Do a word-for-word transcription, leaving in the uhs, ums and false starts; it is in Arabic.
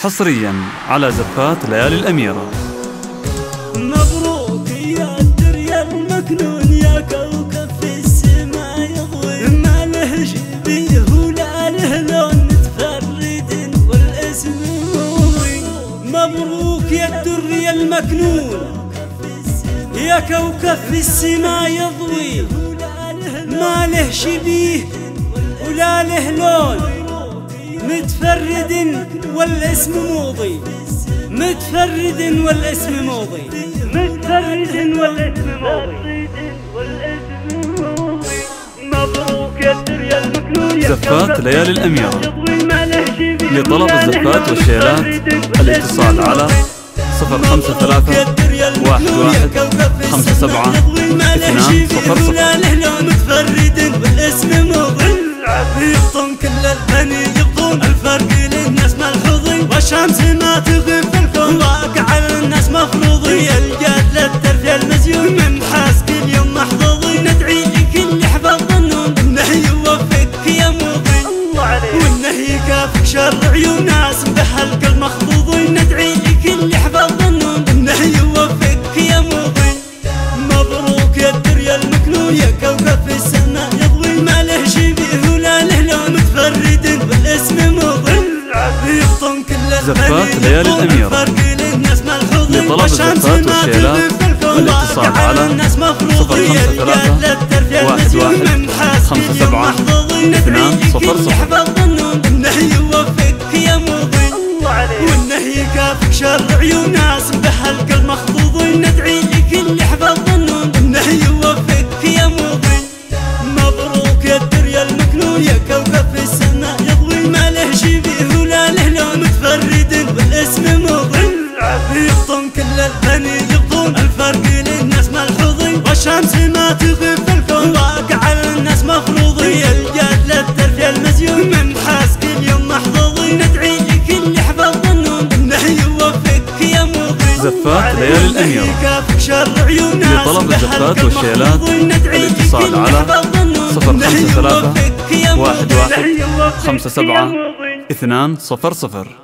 حصريا على زفات ليالي الأميرة. مبروك يا الدريا المكنون يا كوكب في السماء يضوي، ما له شبيه ولا له لون متفرد والاسم موضي. مبروك يا الدريا المكنون يا كوكب في السماء يضوي، ما له شبيه ولا له لون متفرد والاسم موضي. متفرد والاسم موضي. متفرد والاسم موضي. مبروك يا الدريا المكنون يا زفات ليالي الأميرة. لطلب الزفات والشيلات الاتصال على صفر خمسة ثلاثة واحد واحد خمسة سبعة اثنان صفر صفر. متفرد والاسم موضي. يبطون كل الهني يبطون الفرق للناس ملحوظي، والشمس ما تغيب في الكون واقع الناس مفروضي. الجاد للترفيه المزيون من حاس كل يوم محظوظي، ندعي لكل حفظ ظنون انه يوفقك يا موضي وانه يكافك شر عيون ناس بهالقلب مخضوضي. ندعي لكل حفظ ظنون انه يوفقك يا موضي. مبروك يا الدريا المكنون يا كوكب في السماء يضوي، ما له شبيه ولا له لون متفرد والاسم موضي. يبطون كل زفات ليالي الأميرة. لطلب الزفات والشيلات الاتصال على صفر خمسة ثلاثة واحد واحد خمسة سبعة اثنان صفر صفر. انه يوفقك يا موضي وانه يكافك شر عيون ناس بهالقلب مخضوضي. ندعي لكل حفظ ظنون انه يوفقك يا موضي. مبروك يا الدريا المكنون يا كوكب في السماء يضوي، ما له شبيه ولا له لون متفرد والاسم موضي. يبطون كل الهني يبطون الفرق للناس ملحوظي، والشمس ما تغيب في الكون واقع الناس مفروضي. الجاد للترفيه المزيون من حاس كل يوم محظوظي. ندعي لكل حفظ ظنون انه يوفقك يا موضي. زفات ليالي الأميرة. لطلب الزفات والشيلات الاتصال على صفر خمسة ثلاثة واحد واحد خمسة سبعة اثنان صفر صفر.